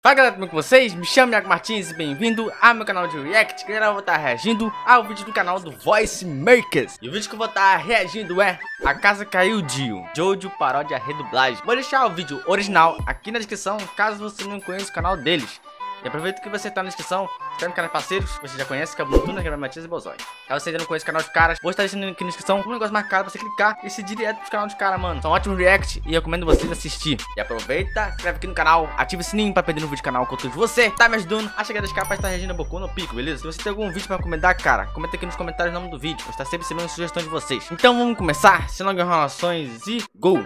Fala galera, tudo bem com vocês? Me chamo Iago Martins e bem-vindo ao meu canal de React. Galera, eu vou estar reagindo ao vídeo do canal do Voice Makers. E o vídeo que eu vou estar reagindo é A Casa Caiu Dio, Jojo paródia redublagem. Vou deixar o vídeo original aqui na descrição, caso você não conheça o canal deles. E aproveita que você está na descrição, está no canal parceiros, você já conhece, que é o Bluetooth, que é o Matias e Bozói. Caso você ainda não conheça o canal de caras, vou estar deixando aqui na descrição um negócio marcado pra você clicar e se direto pro canal de cara, mano. São ótimos react e eu recomendo vocês assistir. E aproveita, se inscreve aqui no canal, ativa o sininho pra perder no vídeo do canal conteúdo de você. Tá me ajudando a chegar das caras pra estar reagindo a Boku no Pico, beleza? Se você tem algum vídeo pra recomendar, cara, comenta aqui nos comentários o nome do vídeo, eu estou sempre recebendo sugestão de vocês. Então vamos começar, sem longas enrolações e go!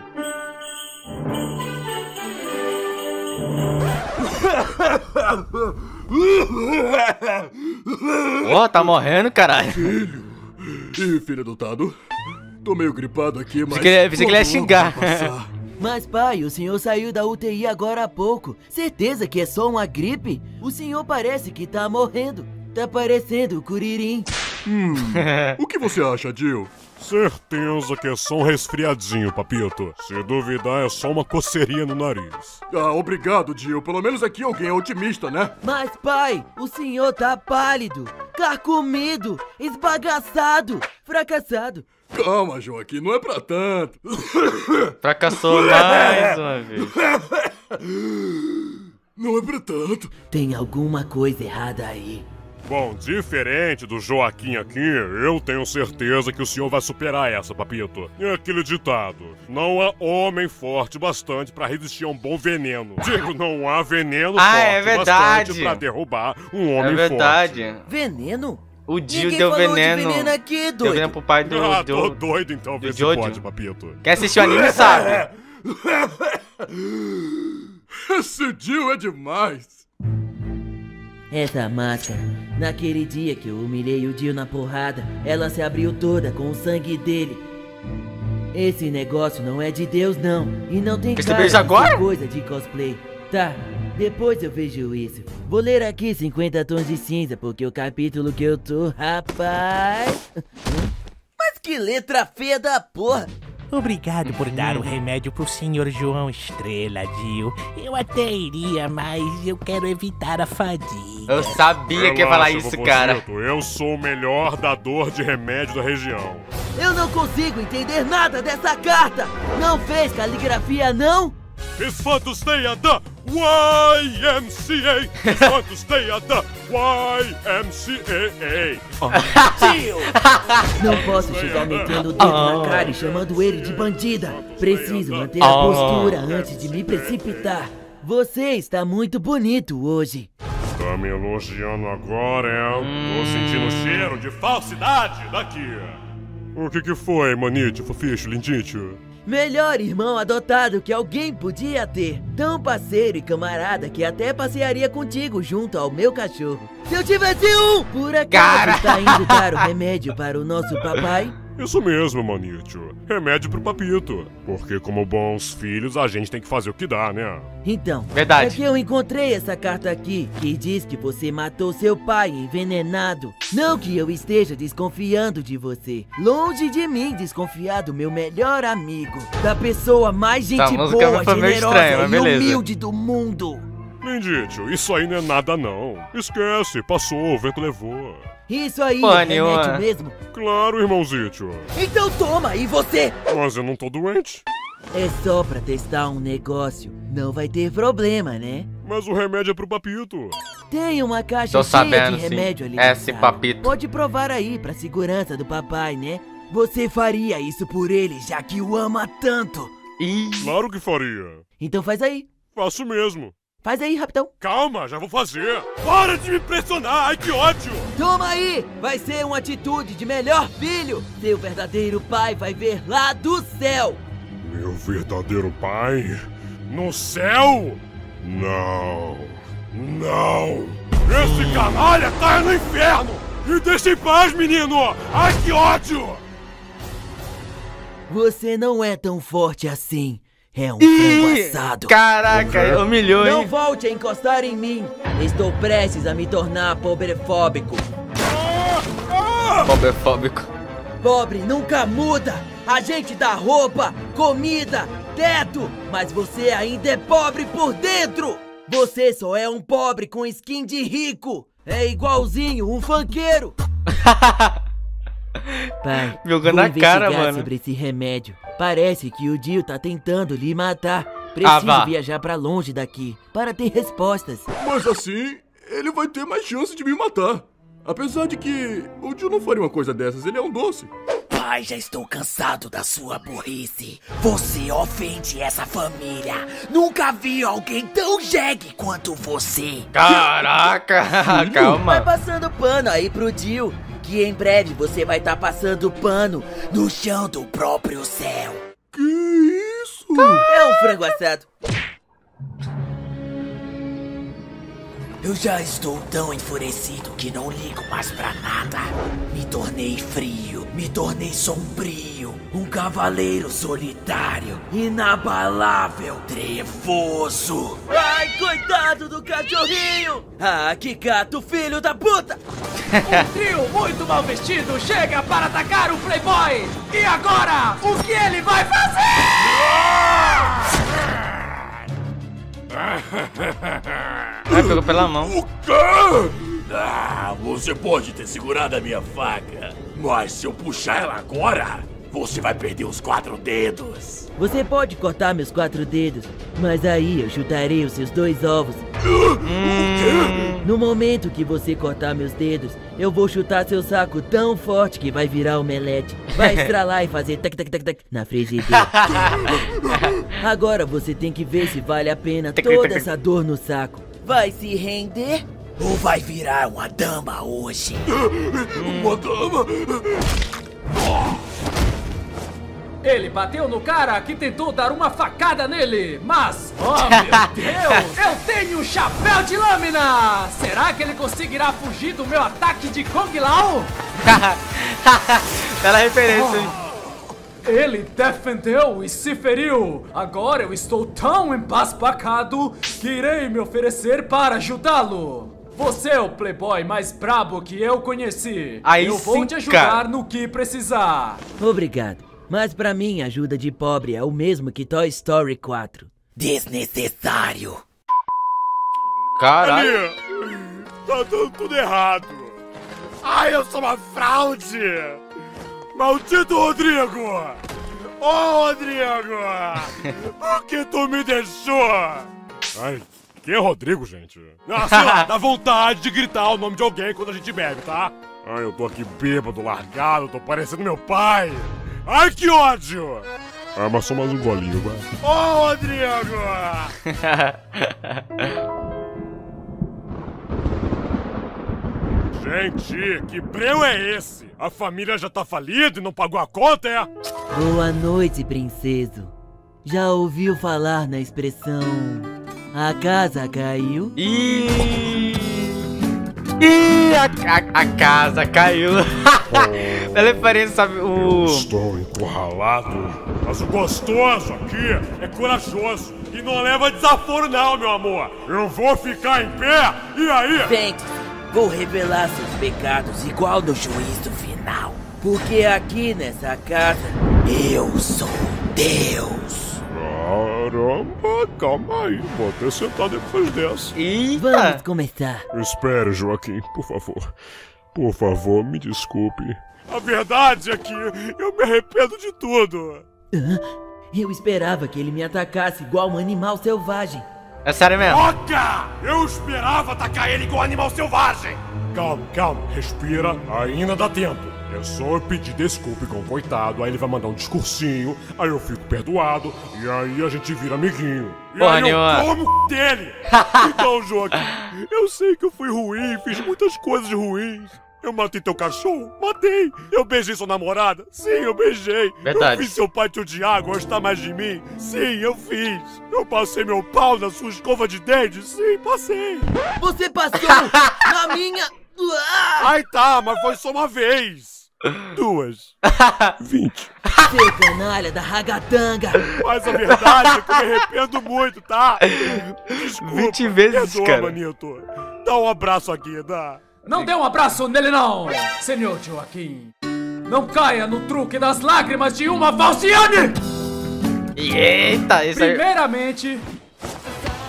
Ó, tá morrendo, caralho. Filho adotado. Tô meio gripado aqui, mas... Pensei que ele ia xingar. Mas pai, o senhor saiu da UTI agora há pouco. Certeza que é só uma gripe? O senhor parece que tá morrendo. Tá parecendo o Kuririn. O que você acha, Jill? Certeza que é só um resfriadinho, papito. Se duvidar, é só uma coceirinha no nariz. Ah, obrigado, Jill. Pelo menos aqui alguém é otimista, né? Mas pai, o senhor tá pálido, carcomido, esbagaçado, fracassado. Calma, Joaquim, não é pra tanto. Fracassou mais uma vez. Não é pra tanto. Tem alguma coisa errada aí. Bom, diferente do Joaquim aqui, eu tenho certeza que o senhor vai superar essa, papito. É aquele ditado: não há homem forte bastante pra resistir a um bom veneno. Digo, não há veneno forte bastante pra derrubar um homem É verdade. forte. Veneno? O Dio Ninguém deu falou veneno. de veneno aqui, Deu doido. veneno pro pai do... Tô doido então, ver se Jojo. pode, papito. Quem assistiu o anime sabe. Esse Jill é demais. Essa máscara, naquele dia que eu humilhei o Dio na porrada, ela se abriu toda com o sangue dele. Esse negócio não é de Deus não, e não tem Percebeu cara isso agora? de ser coisa de cosplay. Tá, depois eu vejo isso. Vou ler aqui 50 tons de cinza, porque o capítulo que eu tô, rapaz... Mas que letra feia da porra! Obrigado por dar o remédio pro senhor João Estrela, Dio. Eu até iria, mas eu quero evitar a fadiga. Eu sabia que ia falar isso, cara. Eu sou o melhor dador de remédio da região. Eu não consigo entender nada dessa carta! Não fez caligrafia, não? It's fun to stay at the YMCA. It's fun to stay at the YMCA. Tio! Não posso chegar metendo o dedo na cara e chamando ele de bandida. Preciso manter a postura antes de me precipitar. Você está muito bonito hoje. Tá me elogiando agora, é? Tô sentindo o cheiro de falsidade daqui. O que foi, manite, foficho, lindite? Melhor irmão adotado que alguém podia ter. Tão parceiro e camarada que até passearia contigo junto ao meu cachorro. Se eu tivesse um! Por acaso está indo dar o remédio para o nosso papai? Isso mesmo, manito. Remédio pro papito. Porque como bons filhos, a gente tem que fazer o que dá, né? Então, Verdade. é que eu encontrei essa carta aqui, que diz que você matou seu pai envenenado. Não que eu esteja desconfiando de você. Longe de mim desconfiar do meu melhor amigo. Da pessoa mais gente música boa, foi meio generosa estranha, mas e beleza. humilde do mundo. Lindite, isso aí não é nada não. Esquece, passou, o vento levou. Isso aí Pô, é nenhuma. remédio mesmo? Claro, irmãozito. Então toma, e você? Mas eu não tô doente. É só pra testar um negócio. Não vai ter problema, né? Mas o remédio é pro papito. Tem uma caixa Tô cheia sabendo, de sim. remédio ali. Esse na sala. papito. Pode provar aí pra segurança do papai, né? Você faria isso por ele, já que o ama tanto. Ih, Claro que faria. Então faz aí. Faço mesmo. Faz aí, rapidão. Calma, já vou fazer. Para de me pressionar, ai que ódio. Toma aí! Vai ser uma atitude de melhor filho. Seu verdadeiro pai vai ver lá do céu. Meu verdadeiro pai? No céu? Não. Não. Esse canalha tá no inferno. Me deixa em paz, menino. Ai que ódio. Você não é tão forte assim. É um frango assado. caraca, humilhou, Não hein? volte a encostar em mim. Estou prestes a me tornar pobrefóbico. Pobrefóbico. Pobre nunca muda. A gente dá roupa, comida, teto, mas você ainda é pobre por dentro. Você só é um pobre com skin de rico. É igualzinho um funkeiro. Pai, Jogando vou na cara, investigar mano. sobre esse remédio. Parece que o Dio tá tentando lhe matar. Preciso vá. viajar pra longe daqui para ter respostas. Mas assim, ele vai ter mais chance de me matar. Apesar de que o Dio não faria uma coisa dessas, ele é um doce. Pai, já estou cansado da sua burrice. Você ofende essa família. Nunca vi alguém tão jegue quanto você. Caraca, Vai calma. passando pano aí pro Dio, que em breve você vai estar passando pano. No chão do próprio céu. Que isso? É um frango assado. Eu já estou tão enfurecido que não ligo mais pra nada. Me tornei frio, me tornei sombrio. Um cavaleiro solitário, inabalável, trevoso. Ai, coitado do cachorrinho. Ah, que gato, filho da puta. Um trio muito mal vestido chega para atacar o Playboy! E agora, o que ele vai fazer? Ai, pegou pela mão. O quê? Você pode ter segurado a minha faca, mas se eu puxar ela agora, você vai perder os 4 dedos. Você pode cortar meus 4 dedos, mas aí eu chutarei os seus 2 ovos. No momento que você cortar meus dedos, eu vou chutar seu saco tão forte que vai virar omelete. Vai estralar e fazer tac tac tac tac na frigideira. Agora você tem que ver se vale a pena toda essa dor no saco. Vai se render? Ou vai virar uma dama hoje? Uma dama? Ele bateu no cara que tentou dar uma facada nele, mas, oh meu Deus, eu tenho um chapéu de lâmina! Será que ele conseguirá fugir do meu ataque de Kung Lao? Bela referência, hein? Ele defendeu e se feriu. Agora eu estou tão embasbacado que irei me oferecer para ajudá-lo. Você é o playboy mais brabo que eu conheci. Aí eu vou sim, te ajudar cara. no que precisar. Obrigado. Mas pra mim, ajuda de pobre é o mesmo que Toy Story 4. Desnecessário. Caralho. Ali, tá dando tudo errado. Ai, eu sou uma fraude. Maldito Rodrigo. Ô, Rodrigo. Por que tu me deixou? Ai, quem é Rodrigo, gente? Ah, sei lá, dá vontade de gritar o nome de alguém quando a gente bebe, tá? Ai, eu tô aqui bêbado, largado, tô parecendo meu pai. Ai, que ódio! Ah, mas só mais um golinho, vai. Ô, Rodrigo! Gente, que breu é esse? A família já tá falida e não pagou a conta, é? Boa noite, princeso. Já ouviu falar na expressão a casa caiu? Ih, a casa caiu. Bela referência, sabe? Estou encurralado. Mas o gostoso aqui é corajoso. E não leva desaforo não, meu amor. Eu vou ficar em pé, e aí? Vente, vou revelar seus pecados igual no juízo final. Porque aqui nessa casa, eu sou Deus. Caramba, calma aí. Vou até sentar depois dessa. Vamos Eita. começar. Espere, Joaquim, por favor. Por favor, me desculpe. A verdade é que eu me arrependo de tudo. Eu esperava que ele me atacasse igual um animal selvagem. É sério mesmo? Oca! Eu esperava atacar ele igual animal selvagem! Calma, calma, respira, ainda dá tempo. É só eu pedir desculpa com o coitado, aí ele vai mandar um discursinho, aí eu fico perdoado, e aí a gente vira amiguinho. E Porra aí nenhuma. eu como o dele! Então, Joaquim, eu sei que eu fui ruim, fiz muitas coisas ruins. Eu matei teu cachorro? Matei! Eu beijei sua namorada? Sim, eu beijei! Verdade. Eu fiz seu pai te odiar, gostar mais de mim? Sim, eu fiz! Eu passei meu pau na sua escova de dentes? Sim, passei! Você passou na minha... Ai tá, mas foi só uma vez! 2. 20. Seu canalha da ragatanga. Mas a verdade é que eu me arrependo muito, tá? Desculpa, 20 vezes, perdoa, cara. Manito. Dá um abraço aqui, dá. Não dê um abraço nele não, senhor Joaquim. Não caia no truque das lágrimas de uma falciane. Eita, isso aí. Primeiramente,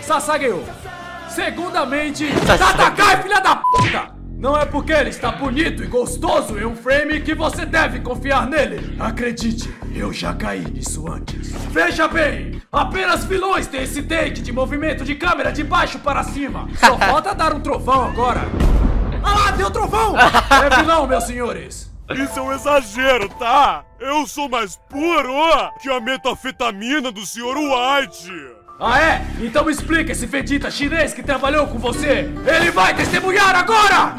Sasageou. Segundamente, Tatakai, filha da puta! Não é porque ele está bonito e gostoso em um frame que você deve confiar nele. Acredite, eu já caí nisso antes. Veja bem, apenas vilões têm esse take de movimento de câmera de baixo para cima. Só falta dar um trovão agora. Ah lá, deu trovão! É vilão, meus senhores. Isso é um exagero, tá? Eu sou mais puro que a metanfetamina do Sr. White. Ah é? Então me explica esse Vegeta chinês que trabalhou com você. Ele vai testemunhar agora!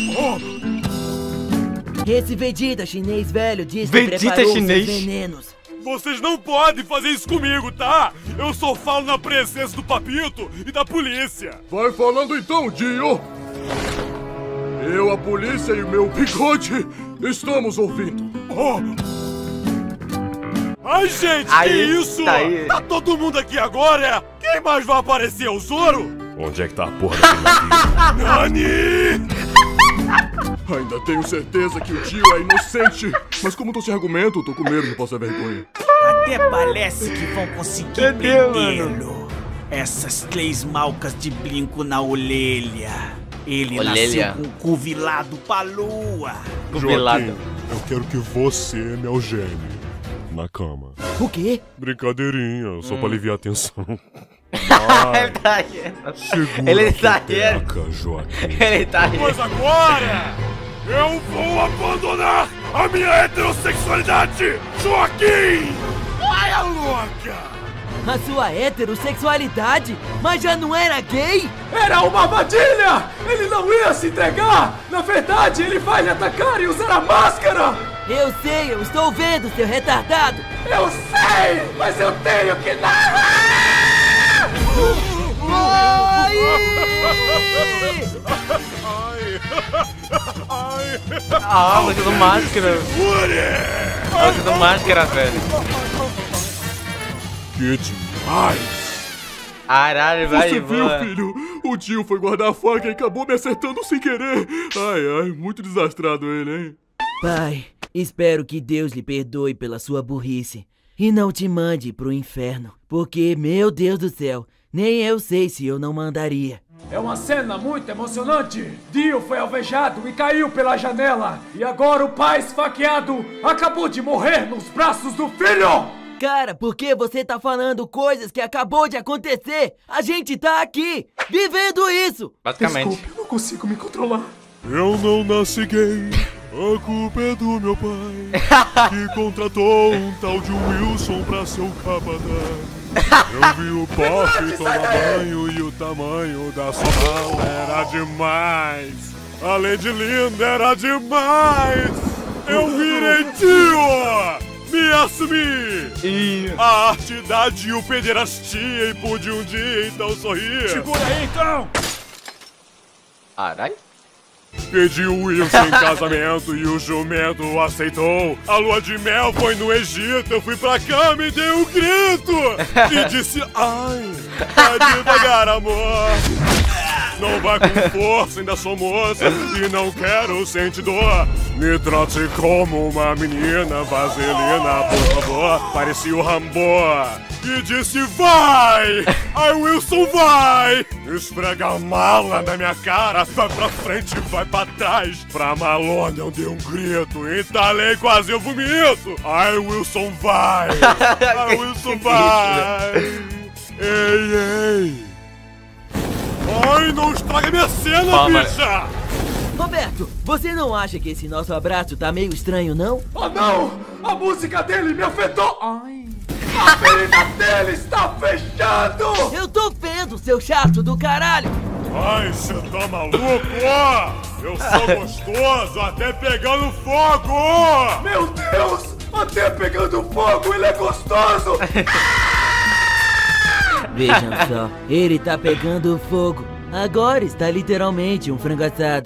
Esse Vegeta chinês velho diz que Vegeta preparou chinês? seus venenos. Vocês não podem fazer isso comigo, tá? Eu só falo na presença do Papito e da polícia. Vai falando então, Dio. Eu, a polícia e o meu bigode estamos ouvindo. Ai, gente, Aí, que isso? tá aí. Tá todo mundo aqui agora? Quem mais vai aparecer? O Zoro? Onde é que tá a porra daquele Nani! Ainda tenho certeza que o Dio é inocente. Mas como tô sem argumento, tô com medo de passar vergonha. Até parece que vão conseguir Entendeu, prendê-lo. Essas 3 malcas de brinco na orelha. Ele Orelha. nasceu com o cu virado pra lua. Covilado. Joaquim, eu quero que você me algeme na cama. O quê? Brincadeirinha, só pra aliviar a tensão. Ele tá rindo. Segura Ele a tá peteca, Joaquim. Ele tá rindo. Mas agora, eu vou abandonar a minha heterossexualidade, Joaquim! Ai, a louca! A sua heterossexualidade? Mas já não era gay? Era uma armadilha! Ele não ia se entregar! Na verdade, ele vai lhe atacar e usar a máscara! Eu sei, eu estou vendo, seu retardado! Eu sei! Mas eu tenho que narrar! Ah, você do máscara. Você do máscara, velho. Que demais! Caralho, vai Você viu, embora. filho? O Dio foi guardar a faca e acabou me acertando sem querer. Ai, ai, muito desastrado ele, hein? Pai, espero que Deus lhe perdoe pela sua burrice e não te mande pro inferno, porque, meu Deus do céu, nem eu sei se eu não mandaria. É uma cena muito emocionante. Dio foi alvejado e caiu pela janela. E agora o pai esfaqueado acabou de morrer nos braços do filho! Cara, por que você tá falando coisas que acabou de acontecer? A gente tá aqui, vivendo isso! Basicamente. Desculpe, eu não consigo me controlar. Eu não nasci gay, a culpa é do meu pai, que contratou um tal de Wilson pra ser o capataz. Eu vi o Pop tomar banho e o tamanho da sua mala era demais. Além de linda, era demais. Eu virei tio! Me assumi! A arte da Dio pederastia e pude um dia então sorrir. Segura aí, então! Caralho. Pedi o Wilson em casamento e o jumento aceitou. A lua de mel foi no Egito, eu fui pra cama e dei um grito. E disse, ai, vai devagar, amor. Não vai com força, ainda sou moça e não quero sentir dor. Me trate como uma menina vaselina, por favor. Parecia o Rambo. E disse, vai! Ai, Wilson, vai! Esfrega a mala na minha cara, vai pra frente e vai pra trás. Pra Malone eu dei um grito, entalei, quase eu vomito. Ai, Wilson, vai! Ai, Wilson, vai! Ei, ei! Ai, não estraga minha cena, Palma. bicha! Roberto, você não acha que esse nosso abraço tá meio estranho, não? Oh não! A música dele me afetou! Ai! A ferida dele está fechando! Eu tô vendo, seu chato do caralho! Ai, você tá maluco? Eu sou gostoso, até pegando fogo! Meu Deus! Até pegando fogo, ele é gostoso! Vejam só, ele tá pegando fogo. Agora está literalmente um frango assado.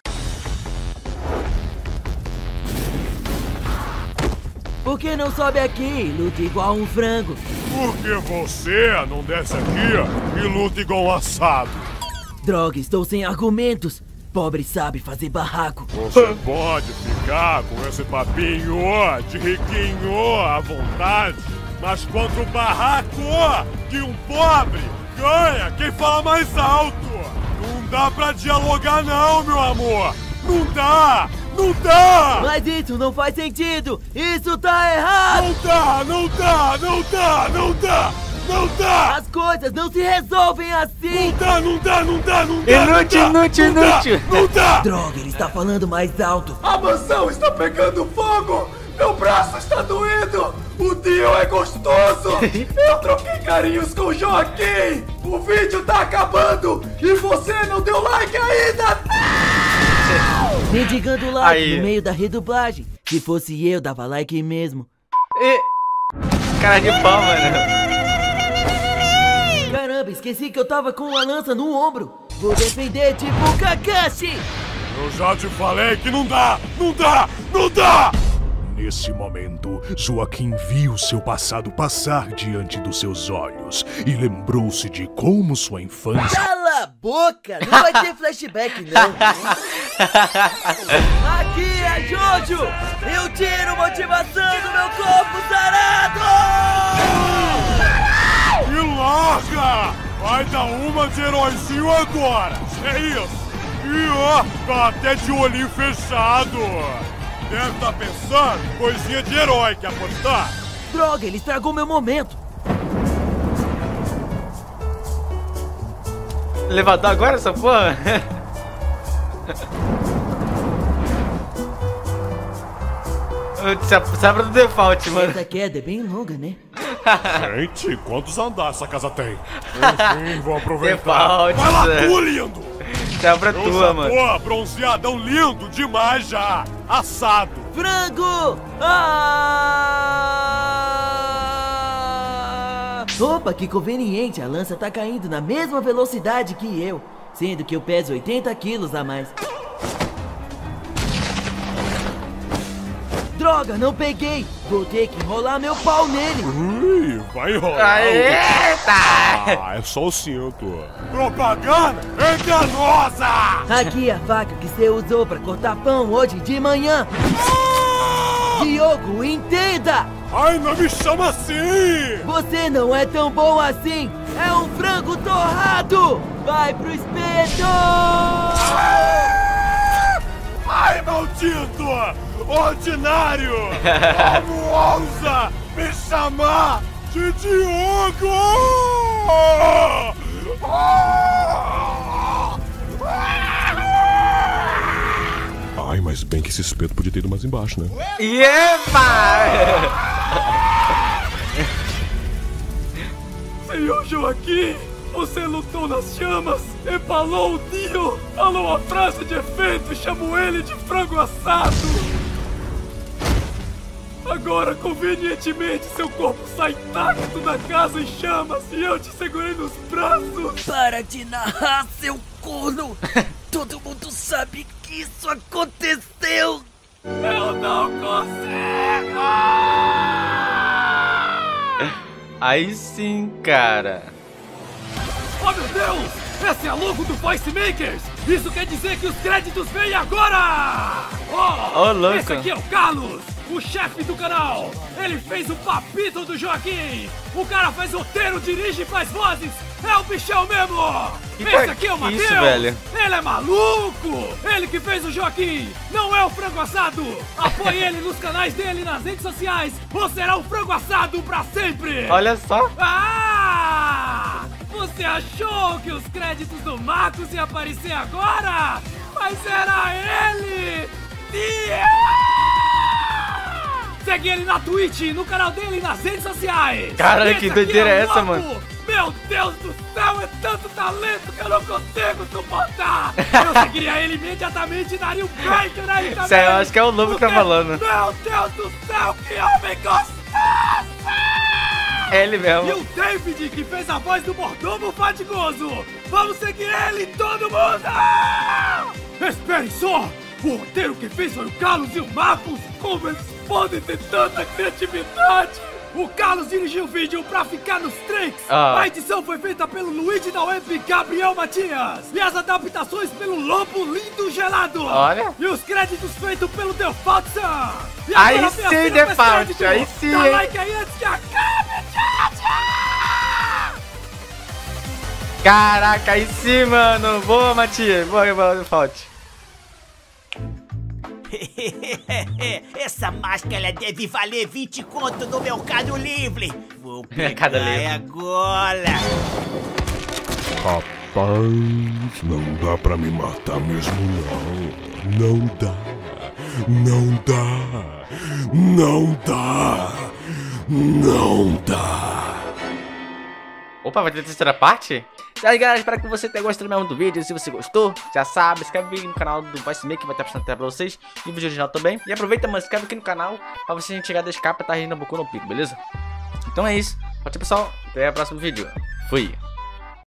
Por que não sobe aqui e luta igual um frango? Porque você não desce aqui e luta igual um assado. Droga, estou sem argumentos. Pobre sabe fazer barraco. Você pode ficar com esse papinho de riquinho à vontade, mas contra o barraco de um pobre, Ganha quem fala mais alto. Não dá pra dialogar não, meu amor. Não dá. Não dá. Mas isso não faz sentido. Isso tá errado. Não dá, não dá, não dá, não dá. Não dá! As coisas não se resolvem assim! Não dá, não dá, não dá, não dá! Inútil, inútil, inútil! Não dá! Droga, ele está falando mais alto! A mansão está pegando fogo! Meu braço está doendo! O Dio é gostoso! Eu troquei carinhos com o Joaquim! O vídeo tá acabando! E você não deu like ainda! Mendigando like Aí. no meio da redublagem! Se fosse eu, dava like mesmo! E... Cara de pau, mano! Caramba, esqueci que eu tava com a lança no ombro! Vou defender tipo o Kakashi! Eu já te falei que não dá! Não dá! Não dá! Nesse momento, Joaquim viu seu passado passar diante dos seus olhos e lembrou-se de como sua infância... Cala a boca! Não vai ter flashback, não! Aqui é Jojo! Eu tiro motivação do meu corpo sarado! Me larga! Vai dar uma de heróizinho agora! É isso! E ó, tá até de olhinho fechado! Deve estar pensando em coisinha de herói, quer apostar? Droga, ele estragou meu momento! Levantou agora essa porra? Sabe do default, mano. Essa queda é bem longa, né? Gente, quantos andares essa casa tem? Enfim, vou aproveitar. Default, Vai lá, Zé. tu, lindo! Sobra Eu tua, já mano. tô bronzeadão lindo demais já! Assado! Frango! Ah! Opa, que conveniente! A lança tá caindo na mesma velocidade que eu, sendo que eu peso 80 quilos a mais. Droga, não peguei! Vou ter que enrolar meu pau nele! Ui, vai enrolar! Eita! Ah, é só o cinto. Propaganda enganosa! Aqui é a faca que você usou pra cortar pão hoje de manhã! Diogo, entenda! Ai, não me chama assim! Você não é tão bom assim! É um frango torrado! Vai pro espeto! Ai, maldito! Ordinário! Como ousa me chamar de Diogo! Ai, mas bem que esse espeto podia ter ido mais embaixo, né? Epa! Senhor Joaquim, você lutou nas chamas, empalou o Dio, falou a frase de efeito e chamou ele de frango assado. Agora, convenientemente, seu corpo sai intacto da casa em chamas e eu te segurei nos braços. Para de narrar, seu corno! Todo mundo sabe que isso aconteceu! Eu não consigo! Aí sim, cara. Oh, meu Deus! Essa é a logo do Voice Makers! Isso quer dizer que os créditos vêm agora! Ô, louco. Esse aqui é o Carlos, o chefe do canal! Ele fez o papito do Joaquim! O cara faz roteiro, dirige e faz vozes! É o bichão mesmo! Esse aqui é o Matheus! Isso, velho. Ele é maluco! Ele que fez o Joaquim! Não é o frango assado! Apoie ele nos canais dele nas redes sociais! Ou será o frango assado pra sempre! Olha só. Ah! Você achou que os créditos do Marcos iam aparecer agora? Mas era ele! Segue ele na Twitch, no canal dele e nas redes sociais! Caralho, Esse que aqui doideira é o essa, Lobo! mano? Meu Deus do céu, é tanto talento que eu não consigo suportar! Eu seguiria ele imediatamente e daria um break nele também! Sério, eu acho que é o Lobo que tá Porque, falando. Meu Deus do céu, que homem gostoso! É ele E mesmo. o David, que fez a voz do mordomo fatigoso! Vamos seguir ele, todo mundo! Esperem só! O roteiro que fez foi o Carlos e o Marcos! Como eles podem ter tanta criatividade! O Carlos dirigiu o vídeo pra ficar nos tricks! Ah. A edição foi feita pelo Luigi da Web e Gabriel Matias! E as adaptações pelo Lobo Lindo Gelado! Olha. E os créditos feitos pelo Default Sam! E Aí agora sim, vem a cena Default, pós-crédito. aí sim, Dá hein? like aí antes que acabe, gente! Caraca, aí sim, mano. Boa, Matias. Boa, Fault. Essa máscara deve valer 20 conto no Mercado Livre. Vou Mercado pegar Livre. agora. Rapaz, não dá pra me matar mesmo não. Não dá. Não dá. Não dá. Não dá. Opa, vai ter terceira parte? E aí, galera, espero que você tenha gostado mesmo do vídeo. Se você gostou, já sabe, se inscreve no canal do Voice Maker, que vai estar passando até pra vocês. E o vídeo original também. E aproveita, mano, se inscreve aqui no canal pra você chegar da escapa e tá rindo no Boku no Pico, beleza? Então é isso. Tchau, pessoal. Até o próximo vídeo. Fui.